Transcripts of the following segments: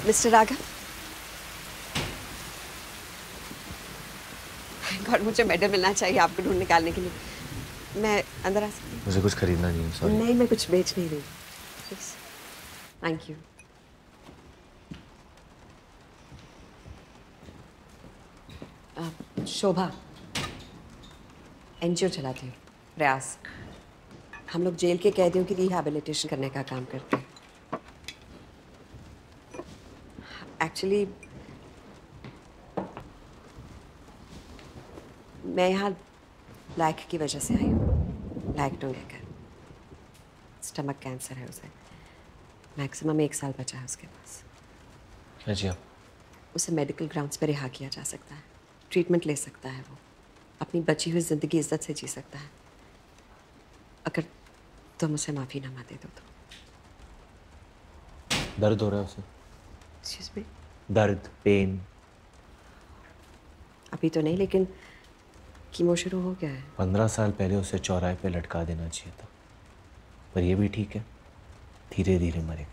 Mister Raghav, God मुझे medal मिलना चाहिए आपको ढूंढ निकालने के लिए। मैं अंदर आ सकती हूँ? मुझे कुछ खरीदना नहीं है, सॉरी। नहीं, मैं कुछ बेच नहीं रही। Please, thank you. Shobha, NGO चलाती हूँ, प्रयास। हम लोग जेल के कैदियों की रिहैबिलिटेशन करने का काम करते हैं। एक्चुअली मैं यहाँ ब्लैक की वजह से आई हूँ। ब्लैक टू लेकर स्टमक कैंसर है उसे। मैक्सिमम 1 साल बचा है उसके पास। क्या जी आप? उसे मेडिकल ग्राउंड्स पर रिहा किया जा सकता है। ट्रीटमेंट ले सकता है वो। अपनी बची हुई ज़िंदगी इज्जत से जी सकता है, अगर तुम उसे माफ़ीनामा दे दो तो। दर्द हो रहा है उसे? Excuse me? दर्द, पेन? अभी तो नहीं, लेकिन कीमो शुरू हो गया है। 15 साल पहले उसे चौराहे पे लटका देना चाहिए था, पर ये भी ठीक है, धीरे धीरे मरेगा।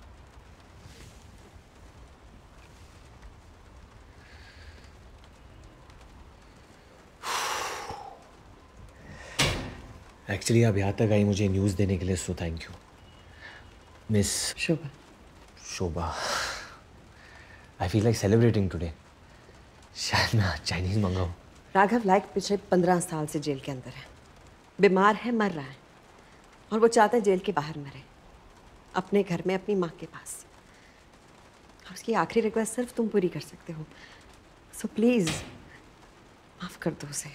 एक्चुअली आप यहाँ तक आई मुझे न्यूज़ देने के लिए, so thank you miss Shobha. Shobha. I feel like celebrating today. शायद मैं आज चाइनीज मंगाऊं। राघव लाइक पिछले 15 साल से जेल के अंदर है, बीमार है, मर रहा है, और वो चाहता है जेल के बाहर मरे, अपने घर में अपनी माँ के पास। और उसकी आखिरी रिक्वेस्ट सिर्फ तुम पूरी कर सकते हो, सो प्लीज माफ कर दो उसे।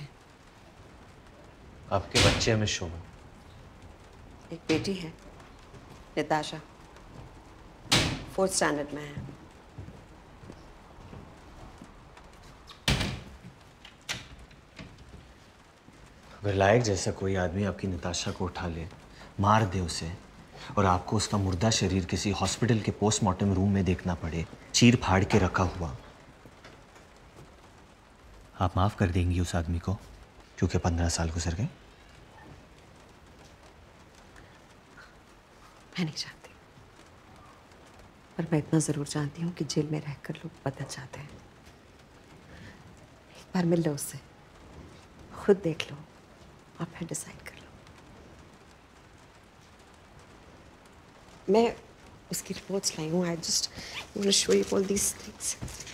आपके बच्चे हैं मिस शोभा? एक बेटी है, निताशा, 4th स्टैंडर्ड में है। अगर लायक जैसा कोई आदमी आपकी निताशा को उठा ले, मार दे उसे, और आपको उसका मुर्दा शरीर किसी हॉस्पिटल के पोस्टमार्टम रूम में देखना पड़े, चीर फाड़ के रखा हुआ, आप माफ कर देंगी उस आदमी को क्योंकि 15 साल गुजर गए? मैं नहीं जानती, पर मैं इतना जरूर जानती हूँ कि जेल में रहकर लोग बदल जाते हैं। एक बार मिल लो उससे, खुद देख लो और फिर डिसाइड कर लो। मैं उसकी रिपोर्ट्स लाई हूँ। I just want to show you all these things.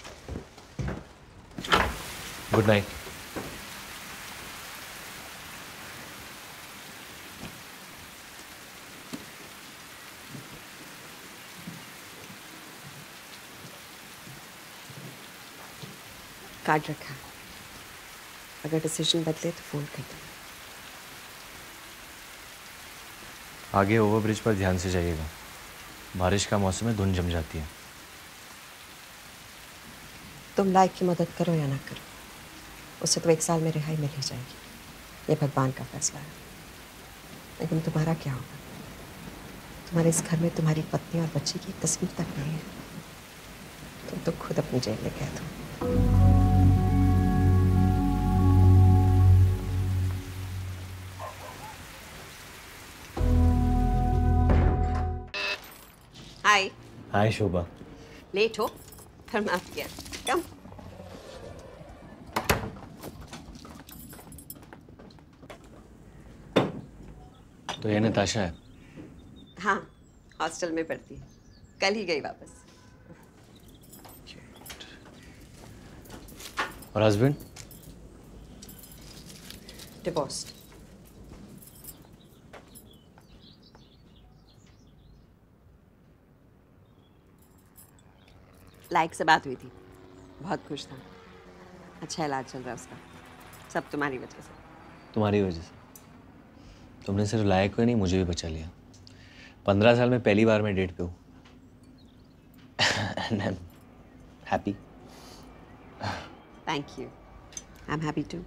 Good night. Card रखा, अगर डिसीजन बदले तो फोन कर दो। आगे ओवरब्रिज पर ध्यान से जाइएगा, बारिश का मौसम है, धुंध जम जाती है। तुम लाइक की मदद करो या ना करो, उससे तो 1 साल में रिहाई मिल ही जाएगी। ये भगवान का फैसला है। लेकिन तुम्हारा क्या होगा? तुम्हारे इस घर में तुम्हारी पत्नी और बच्ची की एक तस्वीर तक नहीं है। तुम तो खुद अपनी जेल में कैद हो। हाय। हाय शोभा। लेट हो फिर माफ किया। कम। तो ये नताशा है? हाँ, हॉस्टल में पढ़ती है, कल ही गई वापस। और हस्बैंड? डिवोर्स्ड। लाइक से बात हुई थी, बहुत खुश था। अच्छा इलाज चल रहा है उसका, सब तुम्हारी वजह से। तुम्हारी वजह से? तुमने सिर्फ लायक को नहीं, मुझे भी बचा लिया। 15 साल में पहली बार मैं डेट पे हूँ। And I'm happy. Thank you. I'm happy too.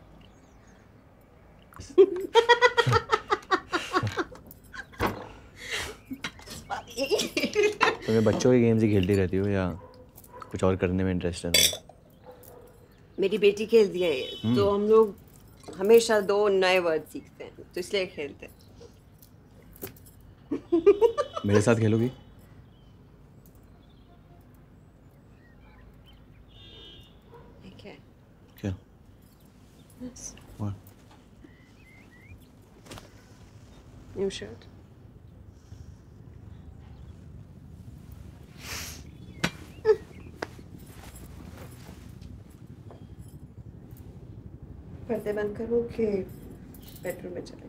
तुम्हें बच्चों की गेम्स ही खेलती रहती हो या कुछ और करने में इंटरेस्ट है? मेरी बेटी खेलती है, तो हम लोग हमेशा 2 नए वर्ड सीखते हैं, तो इसलिए खेलते हैं। मेरे साथ खेलोगी? Yes. What? New shirt. पर्दे बंद करो कि बेडरूम में चले।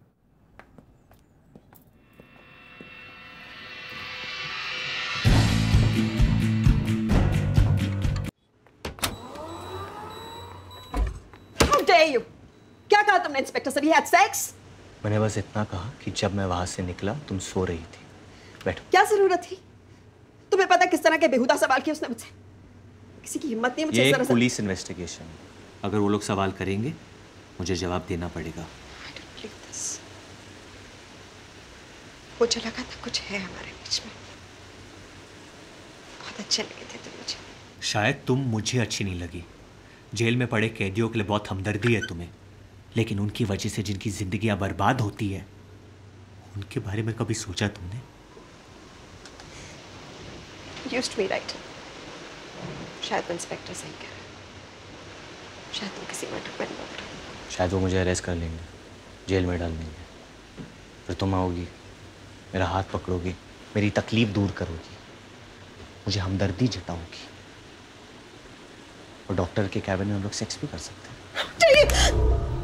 How dare you? क्या कहा तुमने इंस्पेक्टर से? We had sex? मैंने बस इतना कहा कि जब मैं वहां से निकला तुम सो रही थी। बैठो। क्या जरूरत थी? तुम्हें पता किस तरह के बेहुदा सवाल किए उसने मुझसे? किसी की हिम्मत नहीं मुझे ये इस एक तरह से। पुलिस इन्वेस्टिगेशन है। अगर वो लोग सवाल करेंगे मुझे जवाब देना पड़ेगा। I don't believe this. मुझे लगा था कुछ है हमारे बीच में। बहुत अच्छे लगे थे तुम मुझे। शायद तुम मुझे अच्छी नहीं लगी। जेल में पड़े कैदियों के लिए बहुत हमदर्दी है तुम्हें, लेकिन उनकी वजह से जिनकी जिंदगियां बर्बाद होती है उनके बारे में कभी सोचा तुमने? Used to be right. शायद वो इंस्पेक्टर सही कह रहा है। शायद तुम किसी मर्डर में इन्वॉल्व हो। शायद वो मुझे अरेस्ट कर लेंगे, जेल में डाल देंगे। फिर तुम आओगी, मेरा हाथ पकड़ोगी, मेरी तकलीफ दूर करोगी, मुझे हमदर्दी जताओगी, और डॉक्टर के कैबिन में हम लोग सेक्स भी कर सकते हैं।